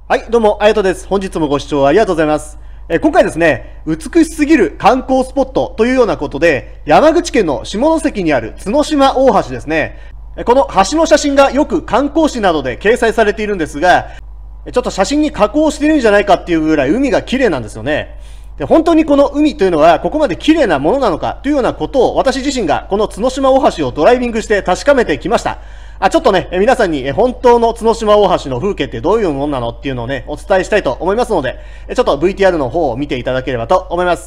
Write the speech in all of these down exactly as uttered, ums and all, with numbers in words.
はい、どうも、あやとです。本日もご視聴ありがとうございます。えー今回ですね、美しすぎる観光スポットというようなことで、山口県の下関にある角島大橋ですね。えーこの橋の写真がよく観光誌などで掲載されているんですが、えーちょっと写真に加工してるんじゃないかっていうぐらい海が綺麗なんですよね。で、本当にこの海というのはここまで綺麗なものなのかというようなことを私自身がこの角島大橋をドライビングして確かめてきました。あ、ちょっとね、え皆さんにえ本当の角島大橋の風景ってどういうものなのっていうのをね、お伝えしたいと思いますので、えちょっと ブイティーアール の方を見ていただければと思います。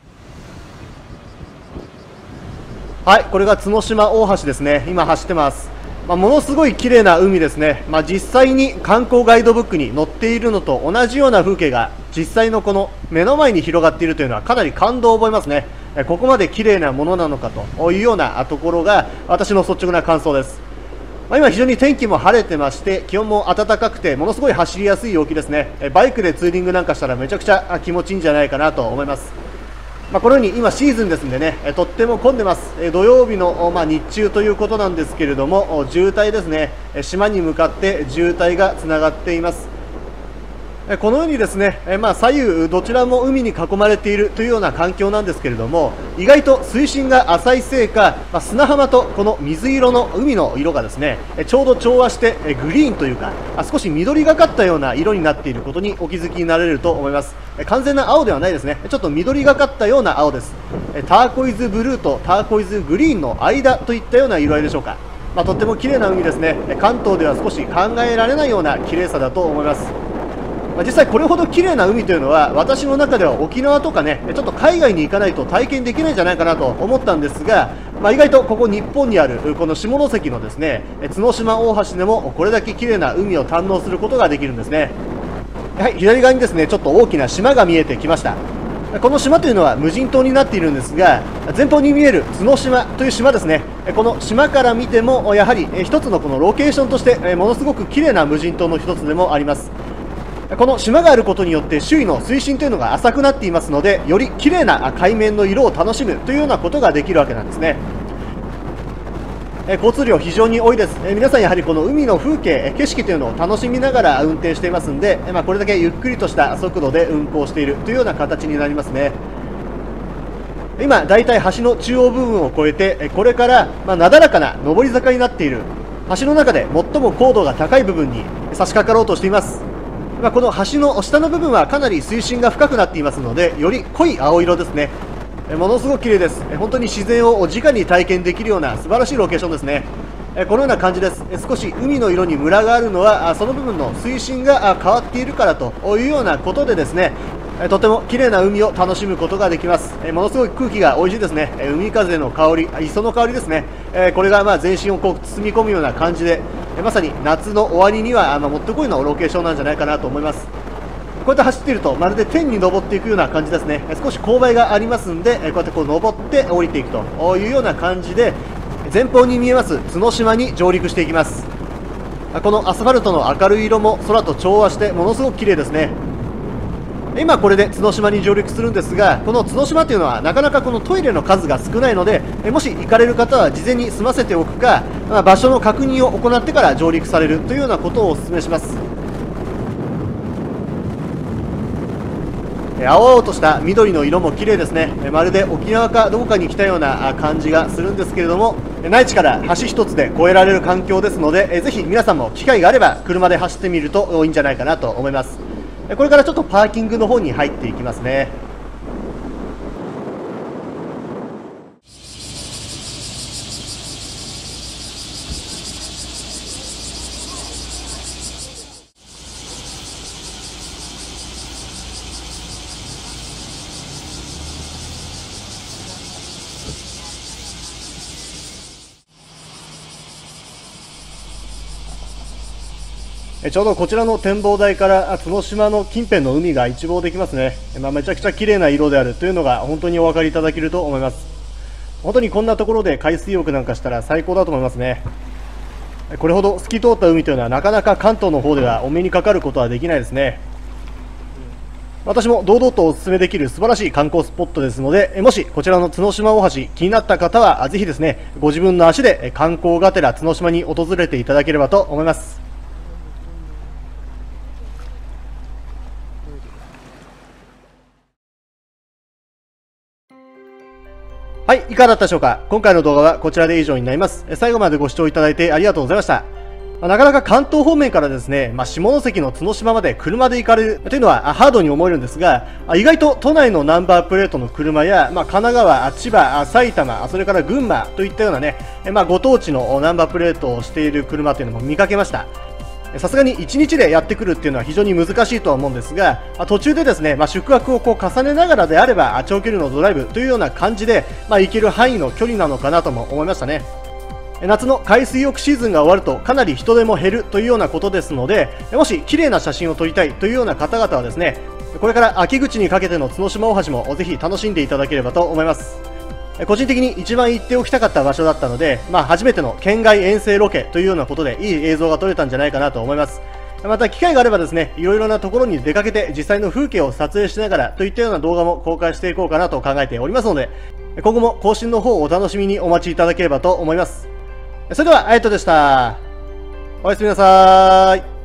はい、これが角島大橋ですね。今走ってます。まあ、ものすごい綺麗な海ですね。まあ、実際に観光ガイドブックに載っているのと同じような風景が実際のこの目の前に広がっているというのはかなり感動を覚えますね。えここまで綺麗なものなのかというようなところが私の率直な感想です。まあ、今非常に天気も晴れてまして気温も暖かくてものすごい走りやすい陽気ですね。バイクでツーリングなんかしたらめちゃくちゃ気持ちいいんじゃないかなと思います。まあ、このように今シーズンですんでね、とっても混んでます。土曜日の、まあ、日中ということなんですけれども、渋滞ですね、島に向かって渋滞がつながっています。このようにですね、まあ、左右どちらも海に囲まれているというような環境なんですけれども、意外と水深が浅いせいか、まあ、砂浜とこの水色の海の色がですね、ちょうど調和してグリーンというか、少し緑がかったような色になっていることにお気づきになれると思います。完全な青ではないですね。ちょっと緑がかったような青です。ターコイズブルーとターコイズグリーンの間といったような色合いでしょうか。まあ、とっても綺麗な海ですね。関東では少し考えられないような綺麗さだと思います。実際これほど綺麗な海というのは私の中では沖縄とかねちょっと海外に行かないと体験できないんじゃないかなと思ったんですが、まあ、意外とここ日本にあるこの下関のですね角島大橋でもこれだけ綺麗な海を堪能することができるんですね。はい、左側にですねちょっと大きな島が見えてきました。この島というのは無人島になっているんですが、前方に見える角島という島ですね、この島から見てもやはり一つのこのロケーションとしてものすごく綺麗な無人島の一つでもあります。この島があることによって周囲の水深というのが浅くなっていますので、より綺麗な海面の色を楽しむというようなことができるわけなんですね。交通量非常に多いです。皆さんやはりこの海の風景、景色というのを楽しみながら運転していますので、まあ、これだけゆっくりとした速度で運行しているというような形になりますね。今だいたい橋の中央部分を越えてこれからまあなだらかな上り坂になっている橋の中で最も高度が高い部分に差し掛かろうとしています。まあ、この橋の下の部分はかなり水深が深くなっていますので、より濃い青色ですね。ものすごく綺麗です。本当に自然を直に体験できるような素晴らしいロケーションですね。このような感じです。少し海の色にムラがあるのはその部分の水深が変わっているからというようなことでですね、とても綺麗な海を楽しむことができます。ものすごい空気が美味しいですね。海風の香り、磯の香りですね。これがまあ全身をこう包み込むような感じで、まさに夏の終わりにはまあもってこいのロケーションなんじゃないかなと思います。こうやって走っているとまるで天に昇っていくような感じですね。少し勾配がありますんで、こうやってこう登って降りていくというような感じで、前方に見えます角島に上陸していきます。このアスファルトの明るい色も空と調和してものすごく綺麗ですね。今これで角島に上陸するんですが、この角島というのはなかなかこのトイレの数が少ないので、もし行かれる方は事前に済ませておくか、まあ、場所の確認を行ってから上陸されるというようなことをお勧めします。青々とした緑の色も綺麗ですね。まるで沖縄かどこかに来たような感じがするんですけれども、内地から橋一つで越えられる環境ですので、ぜひ皆さんも機会があれば車で走ってみるといいんじゃないかなと思います。これからちょっとパーキングの方に入っていきますね。ちょうどこちらの展望台から角島の近辺の海が一望できますね。まあ、めちゃくちゃ綺麗な色であるというのが本当にお分かりいただけると思います。本当にこんなところで海水浴なんかしたら最高だと思いますね。これほど透き通った海というのはなかなか関東の方ではお目にかかることはできないですね。私も堂々とお勧めできる素晴らしい観光スポットですので、もしこちらの角島大橋気になった方はぜひですねご自分の足で観光がてら角島に訪れていただければと思います。 はい、いかがだったでしょうか。今回の動画はこちらで以上になります。最後までご視聴いただいてありがとうございました。まあ、なかなか関東方面からですね、まあ、下関の角島まで車で行かれるというのはハードに思えるんですが、意外と都内のナンバープレートの車や、まあ、神奈川、千葉、埼玉、それから群馬といったようなね、まあ、ご当地のナンバープレートをしている車というのも見かけました。さすがにいちにちでやってくるっていうのは非常に難しいとは思うんですが、途中でですね、まあ、宿泊をこう重ねながらであれば長距離のドライブというような感じで、まあ、行ける範囲の距離なのかなとも思いましたね。夏の海水浴シーズンが終わるとかなり人手も減るというようなことですので、もし綺麗な写真を撮りたいというような方々はですね、これから秋口にかけての角島大橋もぜひ楽しんでいただければと思います。個人的に一番行っておきたかった場所だったので、まあ、初めての県外遠征ロケというようなことでいい映像が撮れたんじゃないかなと思います。また機会があればですね、いろいろなところに出かけて実際の風景を撮影しながらといったような動画も公開していこうかなと考えておりますので、今後も更新の方をお楽しみにお待ちいただければと思います。それでは、あやとでした。おやすみなさーい。